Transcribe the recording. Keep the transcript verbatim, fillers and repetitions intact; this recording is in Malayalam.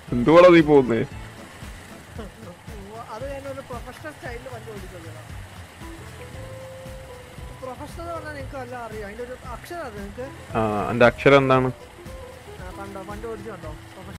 എന്തുവാടാ നീ പോകുന്നേ? അത് ഞാൻ ഒരു പ്രൊഫഷണൽ സ്റ്റൈലിൽ വണ്ടി ഓടിക്കുന്നത്. പ്രൊഫഷണൽ പറഞ്ഞാൽ നിങ്ങൾക്ക് എല്ലാം അറിയാം. അതിന്റെ ഒരു അക്ഷരം അത് നിങ്ങൾക്ക്. ആ എന്റെ അക്ഷരം എന്താണ്? കണ്ടോ വണ്ടി ഓടിച്ചു കണ്ടോ?